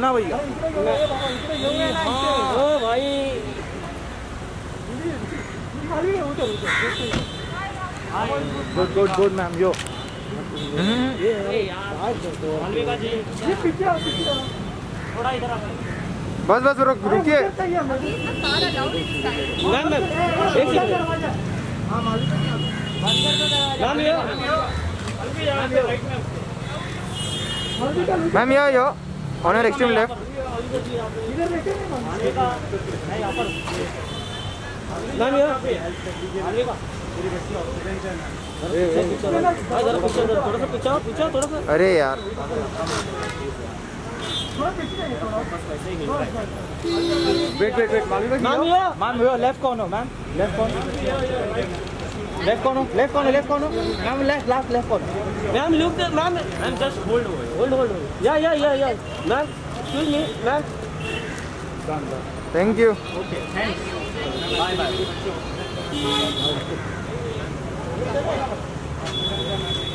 ना भैया। ओ भाई good good good ma'am you. थोड़ा इधर बस बस रुकिए। Ma'am you honour extreme left. अरे यार wait wait wait ma'am you left कौन हो मैम? लेफ्ट कौन? लेफ्ट कौन हो? लेफ्ट कौन हो? लेफ्ट कौन हो मैम? लेफ्ट लेफ्ट लेफ्ट कौन? Ma'am look ma'am just hold या ma'am excuse me ma'am. Thank you. Okay thanks bye bye.